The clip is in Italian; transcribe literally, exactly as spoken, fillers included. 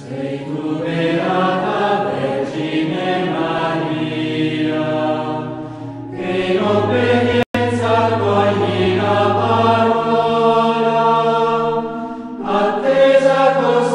Sei tu beata Vergine Maria, che in obbedienza accogli la parola, attesa così